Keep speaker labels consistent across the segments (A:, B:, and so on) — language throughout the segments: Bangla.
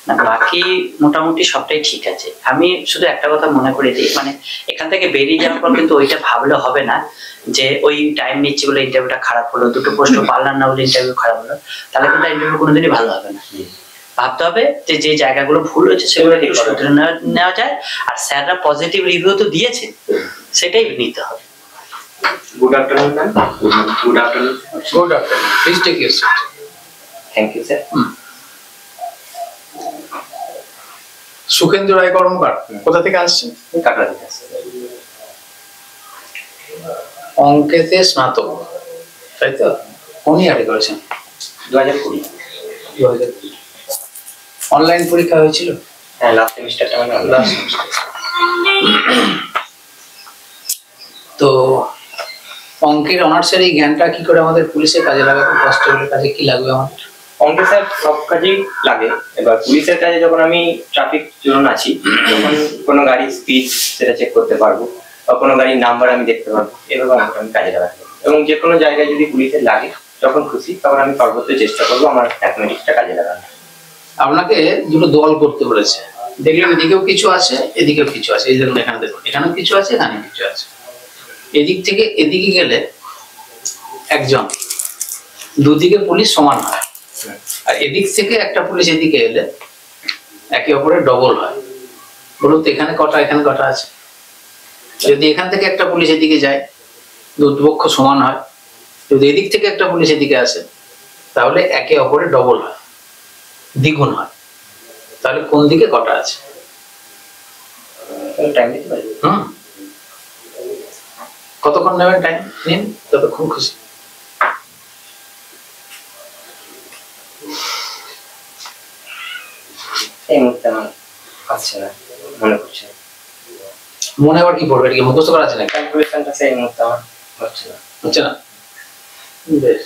A: না বাকি মোটামুটি সবটাই ঠিক আছে। আমি শুধু একটা কথা মনে করে দিই, মানে এখান থেকে বেরিয়ে যাওয়ার পর কিন্তু ওইটা ভাবলে হবে না যে ওই টাইম নিচ্ছে বলে ইন্টারভিউটা খারাপ হলো, দুটো প্রশ্ন পারলাম না বলে ইন্টারভিউ খারাপ হলো, তাহলে কিন্তু ইন্টারভিউ কোনোদিনই ভালো হবে না। ভাবতে হবে যে যে জায়গাগুলো ভুল হয়েছে সেগুলো একটু শুধরে নেওয়া যায়, আর স্যাররা পজিটিভ রিভিউ তো দিয়েছে, সেটাই নিতে হবে।
B: Good afternoon, ma'am. Good afternoon.
C: Good afternoon. Please take your seat.
B: Thank you, sir.
C: Sukhendu রায় কর্মকার কোথা থেকে আসছেন?
B: কাটরা থেকে আসছি।
C: অঙ্কেতে স্নাতক, তাই তো? কোন ইয়ারে করেছেন?
B: 2020।
C: অনলাইন পরীক্ষা হয়েছিল?
B: হ্যাঁ, লাস্ট সেমিস্টারটা মানে
C: লাস্ট সেমিস্টার। তো অঙ্কের অনার্সের এই জ্ঞানটা কি করে আমাদের পুলিশের কাজে লাগাবে, কনস্টেবলের কাজে কি লাগবে আমাদের?
B: অঙ্কে স্যার সব কাজেই লাগে। এবার পুলিশের কাজে যখন আমি ট্রাফিক জোন আছি, তখন কোনো গাড়ির স্পিড সেটা চেক করতে পারবো, বা কোনো গাড়ির নাম্বার আমি দেখতে পারবো, এভাবে অঙ্কটা আমি কাজে লাগাতে পারবো। এবং যে কোনো জায়গায় যদি পুলিশের লাগে, যখন খুশি তখন আমি সর্বোচ্চ চেষ্টা করবো আমার ম্যাথমেটিক্সটা কাজে লাগানো।
C: আপনাকে দুটো দল করতে বলেছে, দেখলেন এদিকেও কিছু আছে এদিকেও কিছু আছে, এই দেখুন এখানে দেখুন এখানেও কিছু আছে এখানেও কিছু আছে। এদিক থেকে এদিকে গেলে একজন, দুদিকে পুলিশ সমান হয়, আর এদিক থেকে একটা পুলিশ এদিকে এলে একে অপরের ডবল হয়। বলুন তো এখানে কটা এখানে কটা আছে? যদি এখান থেকে একটা পুলিশ এদিকে যায়, দুপক্ষ সমান হয়। যদি এদিক থেকে একটা পুলিশ এদিকে আসে, তাহলে একে অপরের ডবল হয়, দ্বিগুণ হয়। তাহলে কোন দিকে কটা আছে?
B: টাইম দিতে পারি?
C: কতক্ষণ নেবেন টাইম? নিন, ততক্ষণ খুশি।
B: এই মুহূর্তে আমার আসছে না, মনে করছে।
C: মনে আবার কি পড়বে? এটা কি মুখস্থ করা আছে না?
B: ক্যালকুলেশনটা সেই মুহূর্তে আমার হচ্ছে না।
C: হচ্ছে না? বেশ।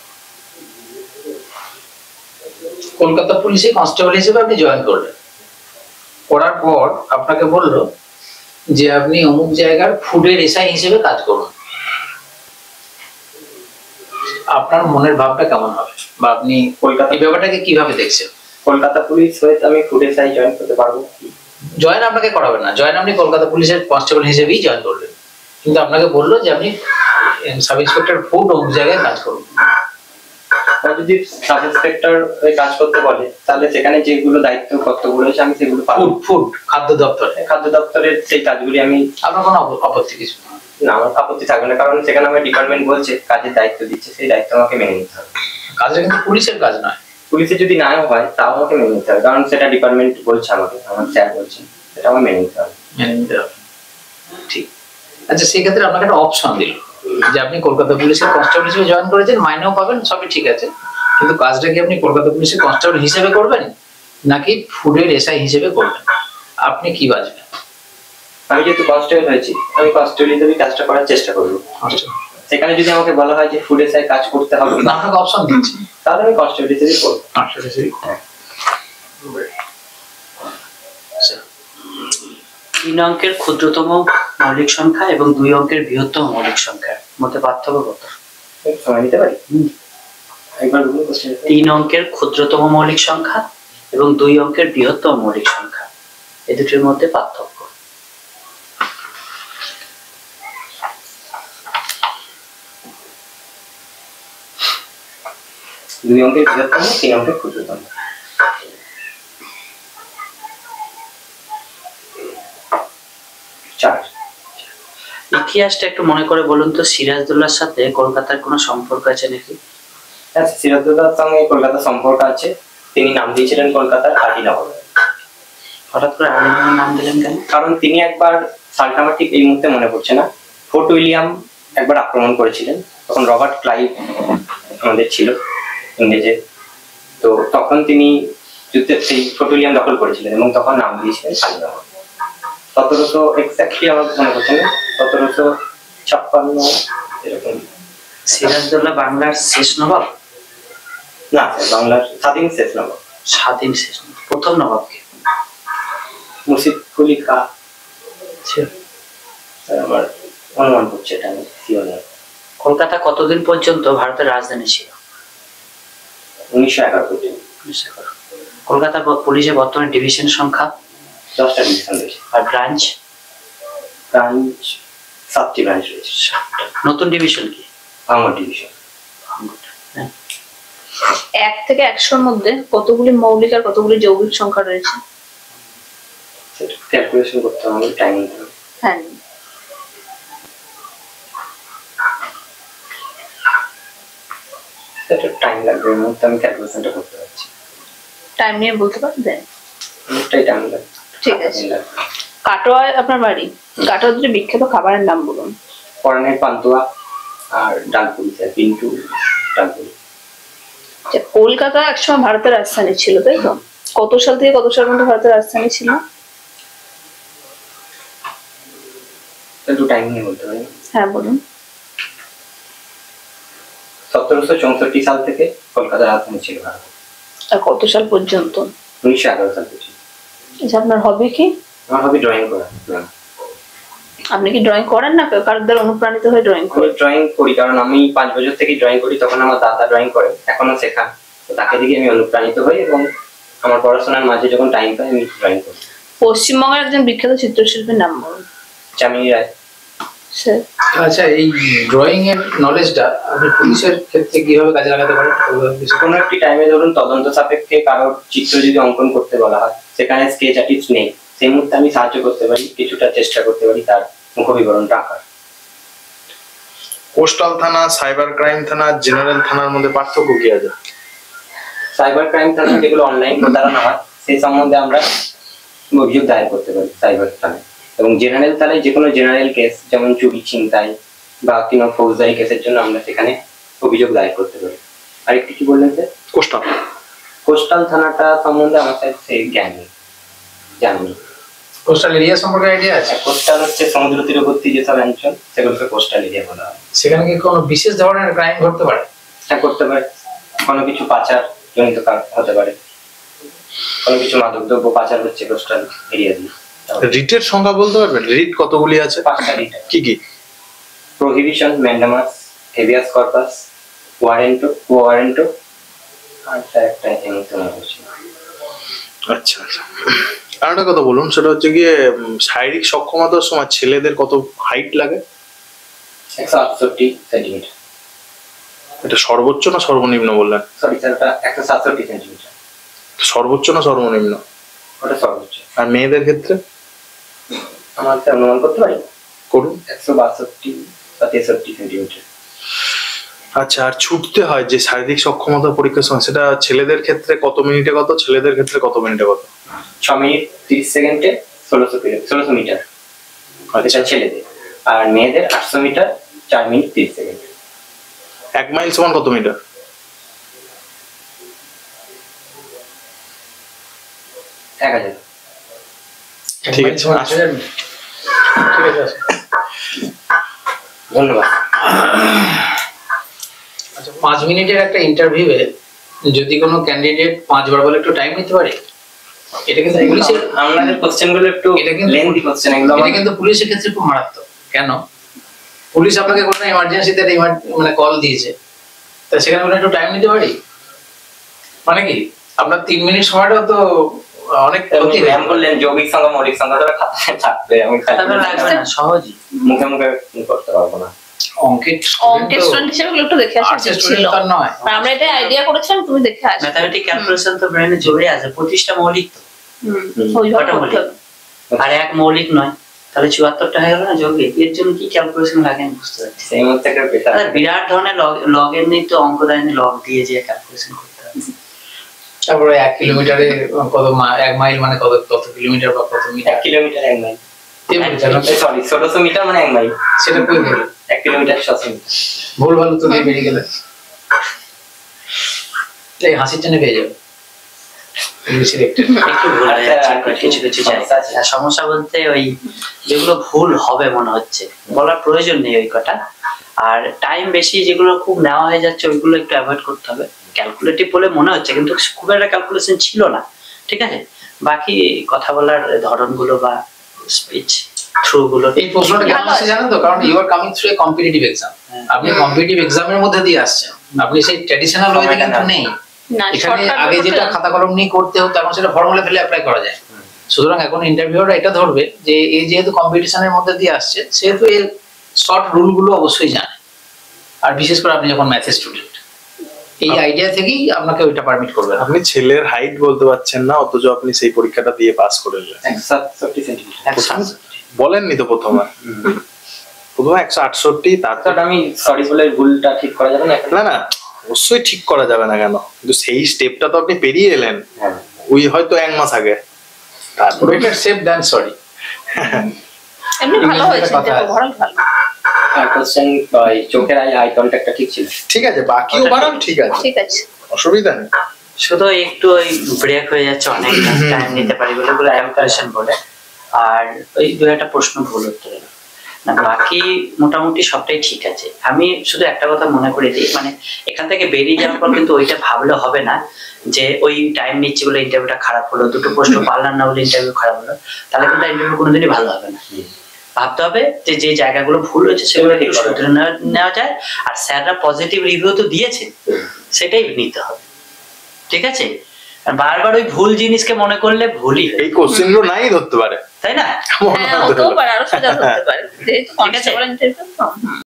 C: কলকাতা পুলিশে কনস্টেবল হিসেবে আপনি জয়েন করলেন, করার পর আপনাকে বললো যে আপনি অমুক জায়গার ফুডের এসআই হিসেবে কাজ করুন। আপনার মনের ভাবটা কেমন হবে, বা আপনি কলকাতা এই ব্যাপারটাকে কিভাবে দেখছেন?
B: কলকাতা পুলিশ হয়ে আমি ফুড এসআই জয়েন করতে পারবো?
C: জয়েন আপনাকে করাবেন না, জয়েন আপনি কলকাতা পুলিশের কনস্টেবল হিসেবেই জয়েন করলেন, কিন্তু আপনাকে বললো যে আপনি সাব ইন্সপেক্টর ফুড অমুক জায়গায় কাজ করুন।
B: যদি সাব ইন্সপেক্টর হয়ে কাজ করতে বলে, তাহলে সেখানে যেগুলো দায়িত্ব কর্তব্য রয়েছে আমি সেগুলো পাবো।
C: ফুড খাদ্য দপ্তরে,
B: খাদ্য দপ্তরের সেই কাজগুলি আমি,
C: আপনার কোনো আপত্তি কিছু
B: না? আমার আপত্তি থাকবে না, কারণ সেখানে আমার ডিপার্টমেন্ট বলছে কাজের দায়িত্ব দিচ্ছে, সেই দায়িত্ব আমাকে মেনে নিতে হবে।
C: কাজটা কিন্তু পুলিশের কাজ নয়।
B: পুলিশে যদি নাও হয় তাও আমাকে মেনে নিতে হবে, কারণ সেটা ডিপার্টমেন্ট বলছে আমাকে, আমার স্যার বলছে, সেটা আমার মেনে নিতে হবে।
C: মেনে নিতে হবে, ঠিক। আচ্ছা, সেক্ষেত্রে আপনাকে একটা অপশন দিল যে আপনি কলকাতা পুলিশের কনস্টেবল হিসেবে জয়েন করেছেন, মাইনেও পাবেন, সবই ঠিক আছে, কিন্তু কাজটা কি আপনি কলকাতা পুলিশের কনস্টেবল হিসেবে করবেন নাকি ফুডের এসআই হিসেবে করবেন? আপনি কি বাজবেন?
B: আমি যেহেতু কনস্টেবল হয়েছি, আমি কনস্টেবল হিসেবে কাজটা করার চেষ্টা করবো। সেখানে যদি আমাকে বলা হয় যে ফুড এসআই কাজ করতে হবে,
C: না, আপনাকে অপশন দিচ্ছি,
B: তাহলে আমি কনস্টেবল হিসেবে করবো।
A: তিন অঙ্কের ক্ষুদ্রতম মৌলিক সংখ্যা এবং 2 অঙ্কের বৃহত্তম মৌলিক সংখ্যার মধ্যে পার্থক্য কত?
B: সময় নিতে পারি? একবার বলুন কোশ্চেন।
A: 3 অঙ্কের ক্ষুদ্রতম মৌলিক সংখ্যা এবং 2 অঙ্কের বৃহত্তম মৌলিক সংখ্যা, এই দুটির মধ্যে পার্থক্য।
B: দুই অঙ্কের বৃহত্তম, 3 অঙ্কের ক্ষুদ্রতম।
A: ইতিহাসটা একটু মনে করে বলুন তো, সিরাজদৌল্লার সাথে কলকাতার কোনো সম্পর্ক আছে নাকি?
B: হ্যাঁ, সিরাজদৌল্লার সঙ্গে কলকাতার সম্পর্ক আছে। তিনি নাম দিয়েছিলেন কলকাতার আদিনগর।
A: হঠাৎ করে আদিনগরের নাম দিলেন কেন?
B: কারণ তিনি একবার, সালটা আমার ঠিক এই মুহূর্তে মনে পড়ছে না, ফোর্ট উইলিয়াম একবার আক্রমণ করেছিলেন, তখন রবার্ট ক্লাইভ আমাদের ছিল ইংরেজের, তো তখন তিনি যুদ্ধে সেই ফোর্ট উইলিয়াম দখল করেছিলেন এবং তখন নাম দিয়েছিলেন আদিনগর। 1700 এক্স্যাক্টলি আমার মনে পড়ছে না, 1756 এরকম।
A: সিরাজদৌল্লা বাংলার শেষ নবাব?
B: না, বাংলার স্বাধীন শেষ নবাব।
A: স্বাধীন শেষ নবাব। প্রথম নবাব কে?
B: মুর্শিদ কুলি খাঁ। আমার অনুমান করছে, এটা আমি শিওর নই।
A: কলকাতা কতদিন পর্যন্ত ভারতের রাজধানী ছিল?
B: 1911 পর্যন্ত।
A: কলকাতা পুলিশের বর্তমানে ডিভিশন সংখ্যা
B: 10টা ডিভিশন রয়েছে।
A: আর ব্রাঞ্চ?
B: ব্রাঞ্চ 7টি ব্রাঞ্চ রয়েছে।
A: নতুন ডিভিশন কি?
B: ভাঙড় ডিভিশন।
D: 1 থেকে 100-র মধ্যে কতগুলি মৌলিক আর কতগুলি যৌগিক সংখ্যা রয়েছে?
B: সেটা ক্যালকুলেশন করতে হবে, টাইম নিতে হবে।
D: হ্যাঁ,
B: সেটা টাইম লাগবে, এর মধ্যে আমি ক্যালকুলেশনটা করতে পারছি।
D: টাইম নিয়ে বলতে পারবেন?
B: অনেকটাই টাইম লাগবে।
D: ঠিক আছে। কাটোয়ায় আপনার বাড়ি, কাটোয়ার দুটো বিখ্যাত খাবারের নাম বলুন।
B: পরানের পান্তুয়া আর ডালপুরি, স্যার পিন্টু ডালপুরি।
D: আচ্ছা, কলকাতা একসময় ভারতের রাজধানী ছিল, তাই তো? কত সাল থেকে কত সাল পর্যন্ত ভারতের রাজধানী ছিল?
B: একটু টাইম নিয়ে বলতে পারি?
D: হ্যাঁ বলুন।
B: 1764 সাল থেকে কলকাতা রাজধানী ছিল ভারত।
D: আর কত সাল পর্যন্ত?
B: 1911 সাল পর্যন্ত।
D: আচ্ছা, আপনার হবি কি?
B: আমার হবি ড্রয়িং করা।
D: আপনি কি ড্রয়িং করেন না কারোর দ্বারা অনুপ্রাণিত হয়ে ড্রয়িং
B: আমি
D: করেন?
B: ড্রয়িং করি কারণ আমি 5 বছর থেকে ড্রয়িং করি, তখন আমার দাদা ড্রয়িং করে, এখনো শেখান, তো তাকে দেখে আমি অনুপ্রাণিত হই এবং আমার পড়াশোনার মাঝে যখন টাইম পাই আমি ড্রয়িং করি।
D: পশ্চিমবঙ্গের একজন বিখ্যাত চিত্রশিল্পীর নাম বলুন।
B: চামিনী রায়।
D: স্যার,
C: আচ্ছা, এই ড্রয়িং এর নলেজটা আপনি পুলিশের ক্ষেত্রে কিভাবে কাজে লাগাতে পারেন?
B: কোনো একটি টাইমে ধরুন তদন্ত সাপেক্ষে কারোর চিত্র যদি অঙ্কন করতে বলা হয়, সেখানে স্কেচ আর্টিস্ট নেই, সেই মুহূর্তে আমি সাহায্য করতে পারি, কিছুটা চেষ্টা করতে পারি তার মুখবিবরণটা আঁকার।
E: কোস্টাল থানা, সাইবার ক্রাইম থানা, জেনারেল থানার মধ্যে পার্থক্য কি আছে?
B: সাইবার ক্রাইম থানা যেগুলো অনলাইন প্রতারণা হয় সেই সম্বন্ধে আমরা অভিযোগ দায়ের করতে পারি সাইবার থানায়, এবং জেনারেল থানায় যে কোনো জেনারেল কেস যেমন চুরি, ছিনতাই বা কোনো ফৌজদারি কেসের জন্য আমরা সেখানে অভিযোগ দায়ের করতে পারি। আরেকটি কি বললেন স্যার?
E: কোস্টাল।
B: কোস্টাল থানাটা সম্বন্ধে আমার কাছে সেই জ্ঞান নেই, জানি।
C: কোস্টাল এরিয়া সম্পর্কে আইডিয়া আছে?
B: কোস্টাল হচ্ছে সমুদ্র তীরবর্তী যেসব অঞ্চল সেগুলোকে কোস্টাল এরিয়া বলা হয়।
C: সেখানে কি কোনো বিশেষ ধরনের ক্রাইম ঘটতে পারে?
B: হ্যাঁ, করতে পারে। কোনো কিছু পাচার জনিত কারণ হতে পারে, কোনো কিছু মাদক দ্রব্য পাচার হচ্ছে কোস্টাল এরিয়া দিয়ে।
E: রিটের সংখ্যা বলতে পারবেন? রিট কতগুলি আছে?
B: 5টা রিট।
E: কি কি?
B: Prohibition, mandamus, habeas corpus, warranto আর একটা এমন হচ্ছে।
E: আচ্ছা আচ্ছা, আর একটা কথা বলুন, সেটা হচ্ছে গিয়ে শারীরিক সক্ষমতার সময় ছেলেদের কত হাইট লাগে?
B: 168 সেন্টিমিটার।
E: এটা সর্বোচ্চ না সর্বনিম্ন বললেন?
B: সরি স্যার, ওটা 167 সেন্টিমিটার।
E: সর্বোচ্চ না সর্বনিম্ন?
B: ওটা সর্বোচ্চ।
E: আর মেয়েদের ক্ষেত্রে?
B: আমার স্যার অনুমান করতে পারি,
E: করুন।
B: 162 বা 63 সেন্টিমিটার।
E: আচ্ছা, আর ছুটতে হয় যে শারীরিক সক্ষমতা পরীক্ষার সময়, সেটা ছেলেদের ক্ষেত্রে কত মিনিটে কত, ছেলেদের ক্ষেত্রে কত মিনিটে কত?
B: 6 মিনিট 30 সেকেন্ডে 1600 মিটার, এটা ছেলেদের। আর মেয়েদের 800 মিটার 4 মিনিট 30 সেকেন্ড।
E: 1 মাইল সমান কত মিটার?
B: 1000।
E: ঠিক আছে,
C: ঠিক আছে।
B: ধন্যবাদ।
C: আচ্ছা, 5 মিনিটের একটা ইন্টারভিউয়ে যদি কোনো ক্যান্ডিডেট 5 বার বলে একটু টাইম নিতে পারে? এটা কিন্তু পুলিশের,
B: আমাদের কোশ্চেনগুলো একটু
C: এটা কিন্তু
B: লেন্থি কোশ্চেন, এগুলো
C: এটা কিন্তু পুলিশের ক্ষেত্রে খুব মারাত্মক। কেন? পুলিশ আপনাকে কোনো ইমার্জেন্সিতে মানে কল দিয়েছে, তা সেখানে আমরা একটু টাইম নিতে পারি? মানে কি আপনার 3 মিনিট সময়টা তো অনেক ক্ষতি হয়ে
B: ম্যাম বললেন যৌগিক সংখ্যা মৌলিক সংখ্যাটা খাতায় থাকবে, আমি
A: তাহলে লাগবে না, সহজই।
B: মুখে মুখে করতে পারবো না।
C: অঙ্কের
D: স্টুডেন্ট হিসেবে একটু দেখে আসা
C: আর্টসের
D: ছিল।
C: স্টুডেন্ট তার নয়।
D: আর আমরা এটা আইডিয়া করেছিলাম, তুমি দেখে আসো।
A: ম্যাথমেটিক ক্যালকুলেশন তো ব্রেনে জড়ে আছে, 25টা মৌলিক তো,
D: ওইভাবে
A: কটা
D: করতে
A: মৌলিক?
D: হবে।
A: আর 1 মৌলিক নয়, তাহলে 74টা হয়ে গেল না যৌগিক। এর জন্য কি ক্যালকুলেশন লাগে আমি বুঝতে পারছি।
B: সেই মুহূর্তে একটা পেশা
A: তাহলে বিরাট ধরনের লগের নেই তো, অঙ্ক দেয়নি, লগ দিয়ে যে ক্যালকুলেশন করতে হবে।
C: তারপরে 1 কিলোমিটারে কত 1 মাইল মানে কত কিলোমিটার বা কত
B: 1
C: metre?
B: Kilometre 1 mile.
C: Sorry,
B: 1600 metre মানে 1 মাইল।
C: সেটা কই গেল?
B: 1 কিলোমিটার 600 মিটার।
C: ভুল ভালো তো দিয়ে বেরিয়ে গেলে এই হাসির জন্য পেয়ে যাবে পুলিশের একটু।
A: একটু ভুল হয়ে যাচ্ছে কিছু কিছু জায়গায়। আর সমস্যা বলতে ওই যেগুলো ভুল হবে মনে হচ্ছে, বলার প্রয়োজন নেই ওই কটা। আর টাইম বেশি যেগুলো খুব নেওয়া হয়ে যাচ্ছে ওইগুলো একটু অ্যাভয়েড করতে হবে। ক্যালকুলেটিভ বলে মনে হচ্ছে কিন্তু খুব একটা ক্যালকুলেশন ছিল না, ঠিক আছে? বাকি কথা বলার ধরনগুলো বা স্পিচ থ্রু গুলো।
C: এই প্রশ্নটা কেন আসছে জানেন তো? কারণ you are coming through a competitive exam. আপনি কম্পিটিটিভ এক্সামের মধ্যে দিয়ে আসছেন, আপনি সেই ট্র্যাডিশনাল ওয়েতে কিন্তু নেই।
D: না
C: এখানে
D: shortcut
C: আগে যেটা
D: ব্যাপারটা-
C: খাতা কলম নিয়ে করতে হতো এখন সেটা ফর্মুলা ফেলে অ্যাপ্লাই করা যায়। সুতরাং এখন ইন্টারভিউরা এটা ধরবে যে এই যেহেতু কম্পিটিশনের মধ্যে দিয়ে আসছে সেহেতু এর শর্ট রুল গুলো অবশ্যই জানে, আর বিশেষ করে আপনি যখন ম্যাথের স্টুডেন্ট, এই আইডিয়া থেকেই আপনাকে ওইটা পারমিট করবে না।
E: আপনি ছেলের হাইট বলতে পারছেন না, অথচ আপনি সেই পরীক্ষাটা দিয়ে পাস করে এলেন।
B: 167 সেন্টিমিটার।
E: বলেননি তো প্রথমে 168, তারপর
B: আমি সরি বলে ভুলটা ঠিক করা যাবে না এখন?
E: না না অবশ্যই ঠিক করা যাবে না কেন, কিন্তু সেই স্টেপটা তো আপনি পেরিয়ে এলেন
B: হ্যাঁ।
E: ওই হয়তো 1 মাস আগে। তারপরে
C: বেটার সেফ দ্যান সরি।
D: এমনি ভালো
C: ইংরেজিতে
D: হয়েছে,
C: কথা
D: দেখো
C: আছে।
D: ভরাল ভালো।
B: আর কোশ্চেন চোখের আই কন্ট্যাক্টটা ঠিক ছিল।
E: ঠিক আছে, বাকিও বানান ঠিক আছে,
D: ঠিক আছে।
E: অসুবিধা নেই।
A: শুধু একটু ওই ব্রেক হয়ে যাচ্ছে, অনেক টাইম নিতে পারি বলে ক্যালকুলেশন বলে, আর ওই দু একটা প্রশ্ন ভুল উত্তর এলো। না বাকি মোটামুটি সবটাই ঠিক আছে। আমি শুধু একটা কথা মনে করে দিই, মানে এখান থেকে বেরিয়ে যাওয়ার পর কিন্তু ওইটা ভাবলে হবে না যে ওই টাইম নিচ্ছে বলে ইন্টারভিউটা খারাপ হলো, দুটো প্রশ্ন পারলাম না বলে ইন্টারভিউ খারাপ হলো, তাহলে কিন্তু ইন্টারভিউ কোনোদিনই ভালো হবে না। ভাবতে হবে যে যে জায়গাগুলো ভুল হয়েছে সেগুলো একটু শুধরে নেওয়া যায়, আর স্যাররা পজিটিভ রিভিউ তো দিয়েছে সেটাই নিতে হবে, ঠিক আছে? আর বারবার ওই ভুল জিনিসকে মনে করলে ভুলই হয়,
E: এই কোশ্চেন গুলো নাই ধরতে পারে,
A: তাই না?
E: মনে
D: হ্যাঁ
E: হতে
D: হতেও
E: হলো।
D: পারে, আরো সোজা ধরতে পারে, যেহেতু কনস্টেবল ইন্টারভিউ।